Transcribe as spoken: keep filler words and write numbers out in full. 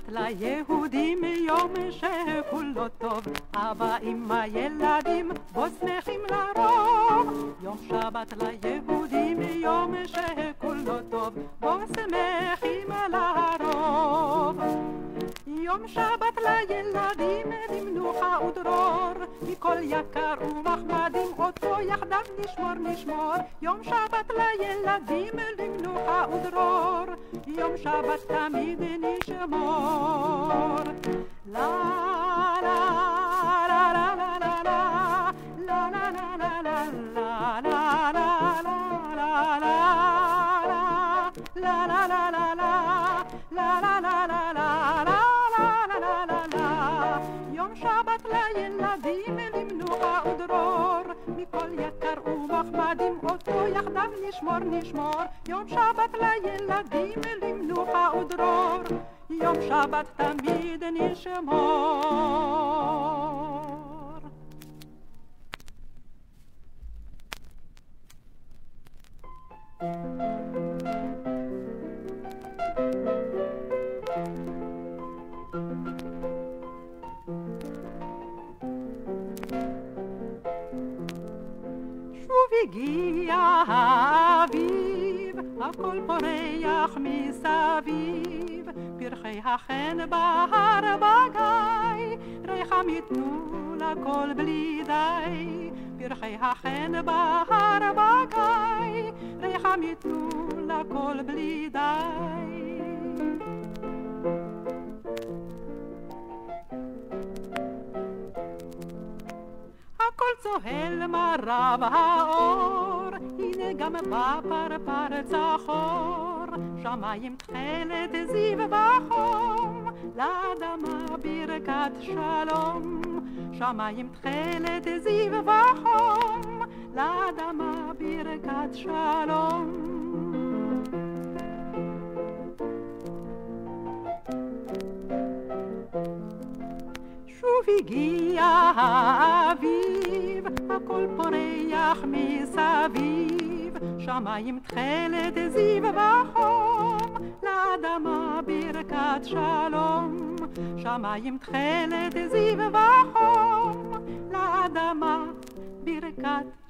ליהודים יום שכולו טוב, אבא אמא ילדים בו שמחים לרוב. יום שבת ליהודים יום שכולו טוב, בו שמחים לרוב. יום שבת לילדים למנוחה ודרור, מכל יקר ומחמדים אותו יחדיו נשמור נשמור. יום שבת לילדים למנוחה ודרור, יום שבת תמיד נשמור. לה לה לה לה לה לה לה לה לה לה לה לה לה לה לה לה לה יום שבת לילדים למנוחה ודרור, מכל יקר ומחמדים אותו יחדיו נשמור נשמור. יום שבת לילדים למנוחה ודרור, יום שבת תמיד נשמור. הגיע האביב, הכל פורח מסביב, פרחי החן בהר בגיא, ריחם יתנו לכל בלי די. פרחי החן בהר בגיא, ריחם יתנו לכל בלי די. הכל צוהל מרב האור, הנה גם בפרפר צחור, שמיים תכלת זיו וחום, לאדמה ברכת שלום. שמיים תכלת זיו וחום, לאדמה ברכת שלום. שוב הגיע האביב, הכל פורח מסביב, שמיים תכלת זיו וחום, לאדמה ברכת שלום. שמיים תכלת זיו וחום, לאדמה ברכת